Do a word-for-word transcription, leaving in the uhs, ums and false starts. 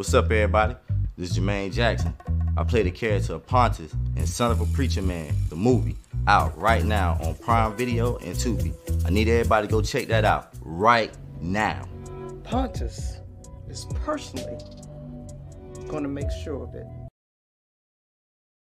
What's up, everybody? This is Jermaine Jackson. I play the character of Pontus in Son of a Preacher Man, the movie, out right now on Prime Video and Tubi. I need everybody to go check that out right now. Pontus is personally going to make sure that